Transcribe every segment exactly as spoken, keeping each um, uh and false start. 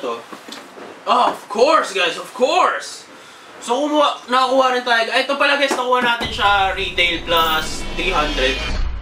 to? Oh, of course guys, of course! So kumuha, nakakuha rin tayo. Ito pala guys, nakuha natin siya retail plus three hundred.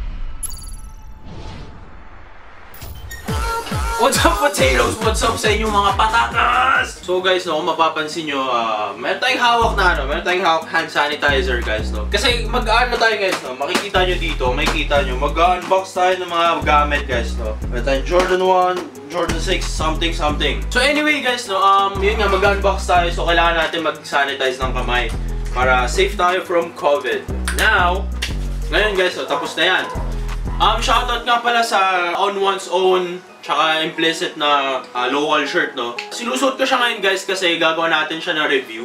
What's up potatoes? What's up sa inyong mga patatas? So guys, no, kung mapapansin nyo, uh, meron tayong hawak na ano, meron tayong hawak hand sanitizer guys, no? Kasi mag-ano tayo guys, no? Makikita nyo dito, makikita nyo, mag-unbox tayo ng mga gamit guys, no? Meron tayong Jordan one, Jordan six, something something. So anyway guys, no, um, yun nga, mag-unbox tayo, so kailangan natin mag-sanitize ng kamay para safe tayo from COVID. Now, ngayon guys, no, tapos na yan. Um, shoutout nga pala sa On One's Own tsaka implicit na uh, local shirt, no? Sinusuot ko siya ngayon guys kasi gagawa natin siya na review,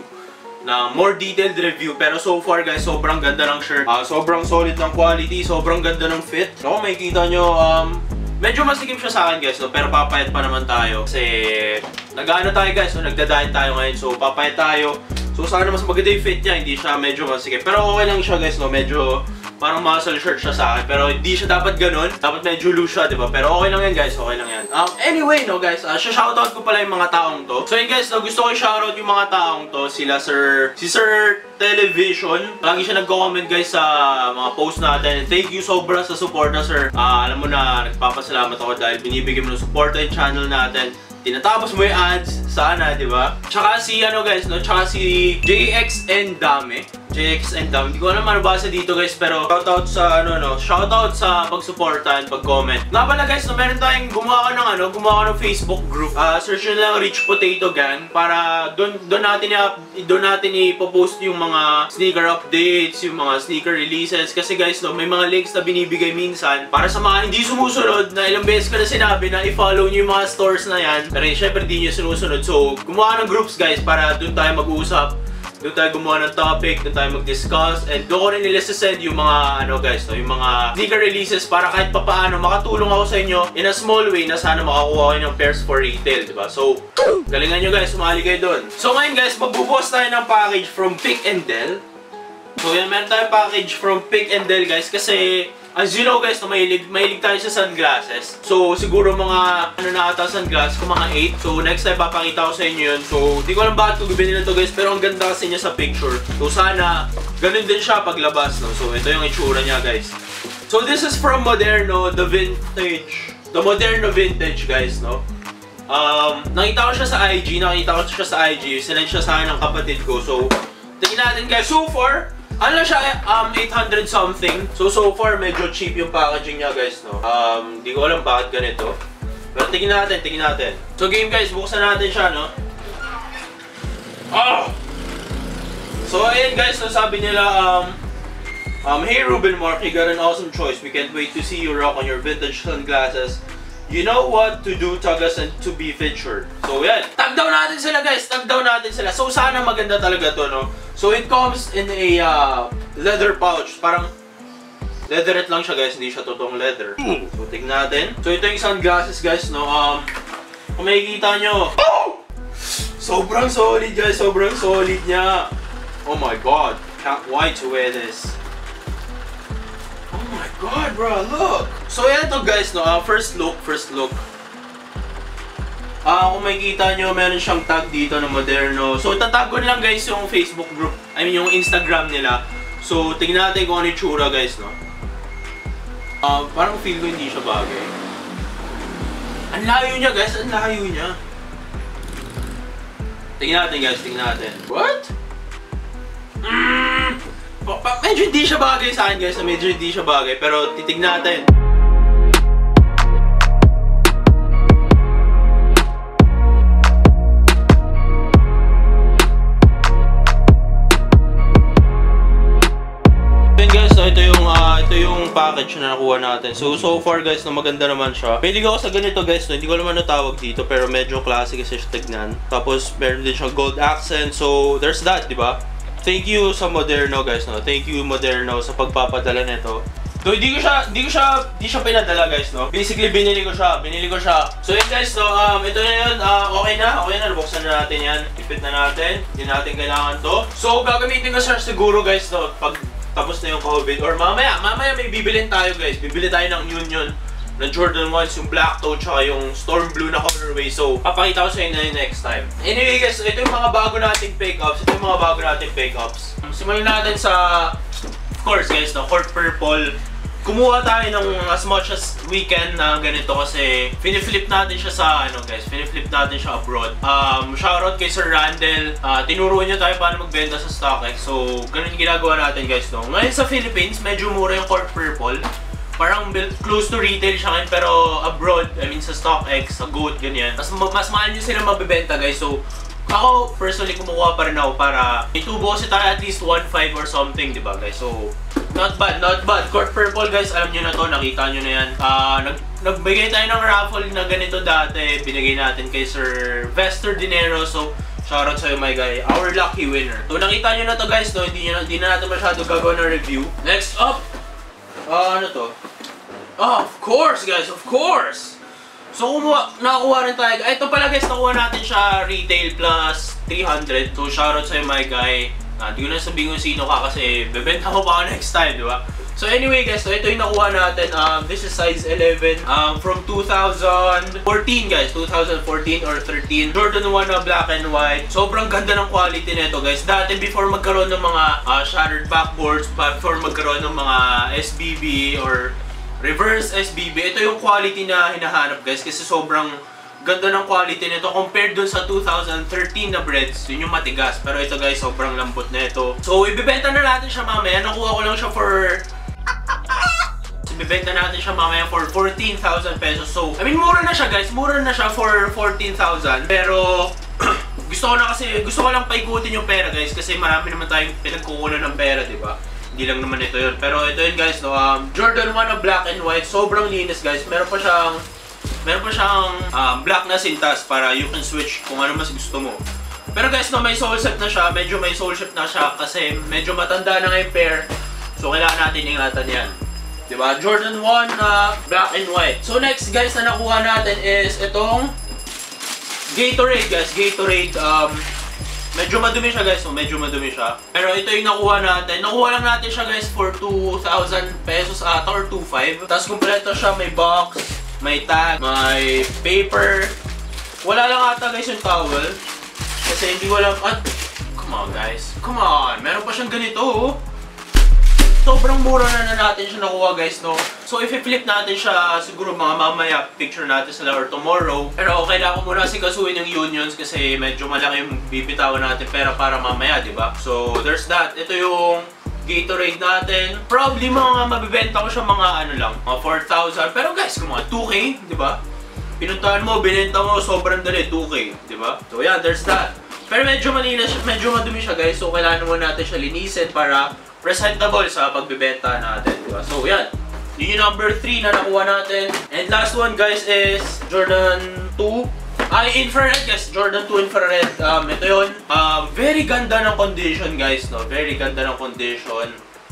na more detailed review. Pero so far guys, sobrang ganda ng shirt, uh, sobrang solid ng quality, sobrang ganda ng fit. So kung makikita nyo, um, medyo masigim siya sa akin guys, no? Pero papayat pa naman tayo kasi nag-ano tayo guys, no? Nagda-diet tayo ngayon, so papayat tayo. So sana mas maganda yung fit niya, hindi siya medyo masigim. Pero okay lang siya guys, no? Medyo parang muscle shirt siya sa akin, pero hindi siya dapat ganun. Dapat medyo loose siya, diba? Pero okay lang yan guys, okay lang yan. Um, anyway, no guys, uh, shoutout ko pala yung mga taong to. So yun guys, no, gusto ko i-shoutout yung mga taong to. Sila Sir, si Sir Television. Lagi siya nagko-comment guys sa mga post natin. Thank you sobra sa suporta sir. Uh, alam mo na, nagpapasalamat ako dahil binibigyan mo ng suporta yung channel natin. Tinatapos mo yung ads, sana, di ba? Tsaka si, ano guys, no? Tsaka si J X N Dame. J X N Dame. Hindi ko alam ano basa dito guys, pero shoutout sa, ano, no? Shoutout sa pag-suporta and pag-comment. Nga pala guys, no? Meron tayong gumawa ka ng, ano? Gumawa ka ng Facebook group. Uh, search nyo lang Rich Potato Gang para doon doon natin doon natin i-post yung mga sneaker updates, yung mga sneaker releases. Kasi guys, no? May mga links na binibigay minsan para sa mga hindi sumusunod na ilang beses ko na sinabi na i-follow nyo yung mga stores na yan. Pero syempre di nyo sinusunod. So, gumawa ng groups guys para doon tayo mag-uusap. Doon tayo gumawa ng topic, doon tayo mag-discuss. And doon ko rin nila send yung mga, ano guys, no, yung mga sneaker releases para kahit papaano makatulong ako sa inyo in a small way na sana makakuha kayo ng pairs for retail, diba? So, galingan nyo guys, sumali kayo doon. So ngayon guys, magbubukas tayo ng package from Pick and Del. So yan, meron tayong package from Pick and Del guys kasi as you know guys, no, mahilig, mahilig tayo sa sunglasses. So siguro mga ano na ata sunglasses ko, mga eight. So next time papakita ko sa inyo yun. So di ko alam bakit ko binili nito guys, pero ang ganda kasi niya sa picture. So sana ganun din siya paglabas, no. So ito yung itsura niya guys. So this is from Moderno, the vintage. The Moderno vintage guys, no. Um, nakita ko siya sa I G, nakita ko siya sa I G. Sinend siya sa akin ng kapatid ko. So tingnan natin guys. So far, ano lang siya, um, eight hundred something. So, so far, medyo cheap yung packaging niya, guys, no? Um, di ko alam bakit ganito. Pero tingnan natin, tingnan natin. So, game, guys, buksan natin siya, no? Ah! So, ayan, guys, no, sabi nila, um, um, hey, Ruben Mark, you got an awesome choice. We can't wait to see you rock on your vintage sunglasses. You know what to do, tag us and to be featured. So, yan. Tag down natin sila, guys. Tag down natin sila. So, sana maganda talaga to, no? So, it comes in a uh, leather pouch. Parang leatherette lang siya, guys. Hindi siya totoong leather. So, tignan natin. So, ito yung sunglasses, guys, no? Um, kung makikita nyo. Oh! Sobrang solid, guys. Sobrang solid niya. Oh my God. Can't wait to wear this. Oh my God, bro. Look. So, yan to guys, no? Uh, first look, first look. Ah, uh, kung makikita nyo, meron siyang tag dito na Moderno. So, tatag ko lang guys yung Facebook group. I mean, yung Instagram nila. So, tingnan natin kung ano yung tsura guys, no? Ah, uh, parang feel ko hindi siya bagay. Ang layo niya guys, ang layo niya. Tingnan natin guys, tingnan natin. What? Mm, medyo hindi siya bagay sa akin guys, medyo hindi siya bagay. Pero titignan natin. So ito yung uh, ito yung package na nakuha natin. So so far guys, no, maganda naman siya. Pwede ko sa ganito guys, no, hindi ko naman natawag dito pero medyo classic kasi siya tignan. Tapos meron din siyang gold accent. So there's that, di ba? Thank you sa Moderno guys, no. Thank you Moderno sa pagpapadala nito. So hindi ko siya hindi ko siya hindi siya pinadala guys, no. Basically binili ko siya, binili ko siya. So yun guys, no, um ito na yun, uh, okay na, okay na, nabuksan na natin yan. Ipit na natin. Hindi natin kailangan to. So gagamitin ko siya siguro guys, no, pag tapos na yung COVID or mamaya, mamaya may bibilin tayo guys. Bibili tayo ng Union na Jordan ones, yung black toe, tsaka yung storm blue na colorway. So, papakita ko sa inyo na next time. Anyway guys, ito yung mga bago nating pick-ups. Ito yung mga bago nating pick-ups. Simulan natin sa, of course guys, no, court purple. Kumuha tayo ng as much as we can na ganito kasi piniflip natin siya sa ano guys, piniflip natin siya abroad. Um, shoutout kay Sir Randall. Uh, tinuro niya tayo paano magbenta sa StockX. So, ganun yung ginagawa natin guys, no. Ngayon sa Philippines, medyo mura yung court purple. Parang close to retail siya ngayon, pero abroad, I mean sa StockX, sa Goat, ganyan. Mas, mas mahal nyo sila mabibenta guys. So, ako personally kumukuha pa rin ako para itubo kasi tayo at least one point five or something, di ba guys? So, not bad, not bad. Court purple guys, alam nyo na to, nakita nyo na yan. Uh, nag nagbigay tayo ng raffle na ganito dati, binigay natin kay Sir Vester Dinero. So, shoutout sa'yo my guy, our lucky winner. So, nakita nyo na to guys, no? Hindi, nyo, hindi na natin masyado gagawa ng review. Next up, uh, ano to? Oh, of course guys, of course! So, kumuha, nakakuha rin tayo. Ito pala guys, nakuha natin siya retail plus three hundred. So, shoutout sa'yo my guy. Hindi uh, ko na sabihin kung sino ka kasi bebenta ko pa ako next time, di ba? So anyway guys, so ito yung nakuha natin. Um, this is size eleven um, from two thousand fourteen guys. two thousand fourteen or thirteen. Jordan one na black and white. Sobrang ganda ng quality nito guys. Dati before magkaroon ng mga uh, shattered backboards, before magkaroon ng mga S B B or reverse S B B, ito yung quality na hinahanap guys kasi sobrang ganda ng quality nito compared dun sa two thousand thirteen na breads. Yun yung matigas. Pero ito guys, sobrang lambot na ito. So, ibibenta na natin siya mamaya. Nakuha ko lang siya for... Ibibenta natin siya mamaya for fourteen thousand pesos. So, I mean, mura na siya guys. Mura na siya for fourteen thousand. Pero, gusto ko na kasi, gusto ko lang paikutin yung pera guys. Kasi marami naman tayong pinagkukunan ng pera, di ba? Hindi lang naman ito yun. Pero ito yun guys, no? Um, Jordan one na black and white. Sobrang linis guys. Meron pa siyang... Meron pa siyang um, black na sintas para you can switch kung ano mas gusto mo. Pero guys, no, may sole set na siya. Medyo may sole set na siya kasi medyo matanda na nga yung pair. So, kailangan natin ingatan yan. Diba? Jordan one na uh, black and white. So, next guys na nakuha natin is itong Gatorade guys. Gatorade. Um, medyo madumi siya guys. No? Medyo madumi siya. Pero ito yung nakuha natin. Nakuha lang natin siya guys for two thousand pesos ata or two thousand five. Tapos kumpleto siya. May box. May tag, may paper. Wala lang ata guys yung towel. Kasi hindi ko alam. At, come on guys. Come on. Meron pa siyang ganito. Oh. Sobrang mura na na natin siya nakuha guys, no? So if i-flip natin siya, siguro mga mamaya picture natin sila or tomorrow. Pero kailangan ko muna kasi kasuhin yung unions kasi medyo malaki yung bibitawan natin pera para mamaya, di ba? So there's that. Ito yung Gatorade natin. Probably mga mabibenta ko siya mga ano lang, mga four thousand. Pero guys, kung mga two K, di ba? Pinuntahan mo, binenta mo, sobrang dali, two K, di ba? So yeah, there's that. Pero medyo malinis, medyo madumi siya guys. So kailangan mo natin siya linisin para presentable sa pagbibenta natin, di ba? So yan. Yun yung number three na nakuha natin. And last one guys is Jordan two. Ay, infrared guys. Jordan two infrared. Um, ito yun. Um, very ganda ng condition guys, no? Very ganda ng condition.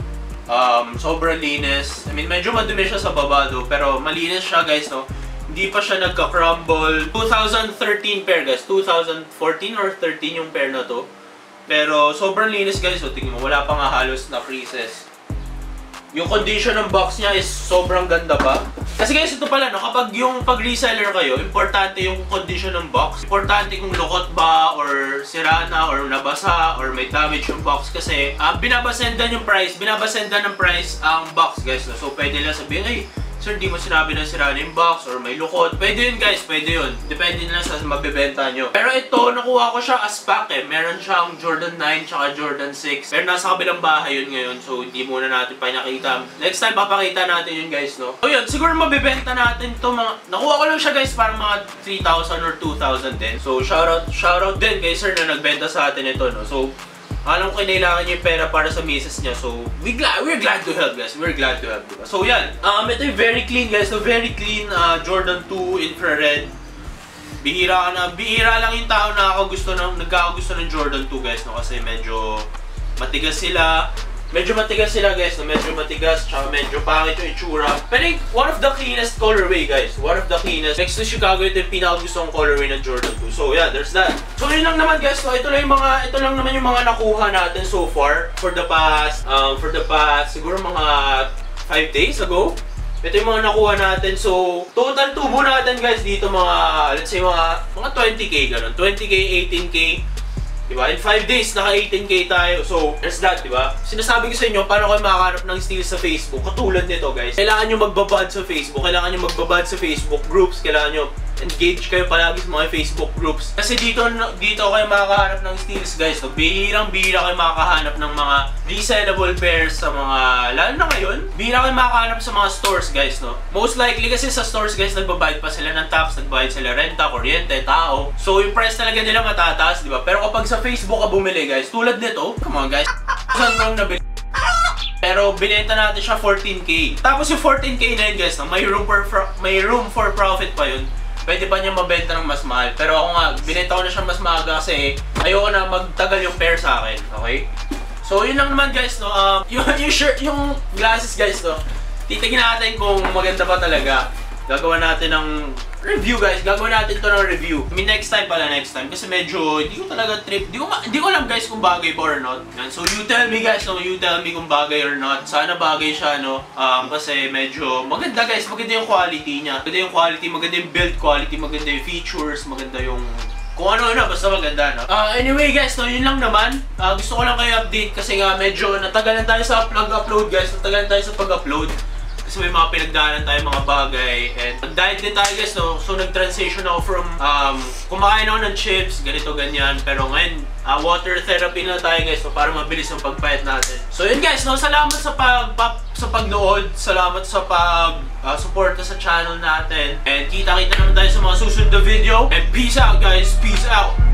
Um, sobrang linis. I mean, medyo madumi siya sa baba do, pero malinis siya guys, no? Hindi pa siya nagka-crumble. two thousand thirteen pair guys. two thousand fourteen or thirteen yung pair na to. Pero sobrang linis guys. So, tingnan mo, wala pa nga halos na creases. Yung condition ng box niya is sobrang ganda pa. Kasi guys, ito pala, no, kapag yung pag-reseller kayo, importante yung condition ng box. Importante kung lukot ba, or sira na, or nabasa, or may damage yung box. Kasi uh, binabasendan yung price, binabasendan ng price ang box guys. No? So pwede lang sabihin, ay, sir, di mo sinabi na sira na yung box, or may lukot. Pwede yun guys, pwede yun. Depende na sa mabibenta nyo. Pero ito, nakuha ko siya as pack eh. Meron siyang Jordan nine tsaka Jordan six. Pero nasa kabilang bahay yun ngayon, so hindi muna natin pinakita. Next time, papakita natin yun guys, no? So yun, siguro mabibenta natin to mga... Nakuha ko lang siya guys, parang mga three thousand or two thousand din. So shoutout, shoutout din kay sir na nagbenta sa atin ito, no? So, alam ko kailangan niya yung pera para sa misis niya. So, we glad, we're glad to help guys. We're glad to help, diba? So, yan. Um, ito yung very clean guys. So, very clean uh, Jordan two infrared. Bihira ka na. Bihira lang yung tao na ako gusto ng, nagkakagusto ng Jordan two guys. No? Kasi medyo matigas sila. Medyo matigas sila guys. No? Medyo matigas. Tsaka medyo pangit yung itsura. Pero one of the cleanest colorway guys. One of the cleanest. Next to Chicago, ito yung pinakagusto kong colorway ng Jordan two. So yeah, there's that. So yun lang naman guys. So, ito lang yung mga, ito lang naman yung mga nakuha natin so far. For the past, um, for the past, siguro mga five days ago. Ito yung mga nakuha natin. So, total tubo natin guys dito mga, let's say mga, mga twenty K ganun. twenty K, eighteen K. Diba? In five days, naka eighteen K tayo. So, there's that, diba? Sinasabi ko sa inyo, paano kayo makakarap ng steals sa Facebook? Katulad nito guys. Kailangan nyo magbabad sa Facebook. Kailangan nyo magbabad sa Facebook groups. Kailangan nyo engage kayo palagi sa mga Facebook groups. Kasi dito dito kayo makakahanap ng steals guys. So, bihirang-bihira kayo makakahanap ng mga resellable pairs sa mga, lalo na ngayon, bihira kayo makakahanap sa mga stores guys, no? Most likely kasi sa stores guys, nagbabayad pa sila ng tax, nagbayad sila renta, kuryente, tao. So, yung price talaga nila matataas, di ba? Pero kapag sa Facebook ka bumili guys, tulad nito, come on guys, saan bang nabili? Pero binenta natin siya fourteen K. Tapos yung fourteen K na yun guys, no? may room for may room for profit pa yun. Pwede pa niya mabenta ng mas mahal. Pero ako nga, binenta ko na siya mas maaga kasi ayoko na magtagal yung pair sa akin. Okay? So, yun lang naman guys, no? Um, yung, yung shirt, yung glasses guys, no? Titignan natin kung maganda pa talaga. Gagawa natin ng review guys. Gagawa natin to ng review. I mean, next time pala, next time. Kasi medyo, hindi ko talaga trip. Hindi ko, hindi ko alam guys kung bagay pa or not. Yan. So, you tell me guys, no? You tell me kung bagay or not. Sana bagay siya, no? Um, kasi medyo maganda guys. Maganda yung quality niya. Maganda yung quality, maganda yung build quality, maganda yung features, maganda yung kung ano na, basta maganda, no? Uh, anyway guys, no, yun lang naman. Uh, gusto ko lang kayo update kasi nga medyo natagalan tayo sa upload guys. Natagalan tayo sa pag-upload. Kasi may mga pinagdaanan tayo mga bagay. And nag-diet din tayo guys, no? So nag-transition ako from um, kumakain ako ng chips, ganito, ganyan. Pero ngayon, uh, water therapy na tayo guys, so para mabilis yung pagpayat natin. So yun guys, no? Salamat sa pag, pag sa pagnood. Salamat sa pag uh, support sa channel natin. And kita-kita naman tayo sa mga susunod na video. And peace out guys, peace out!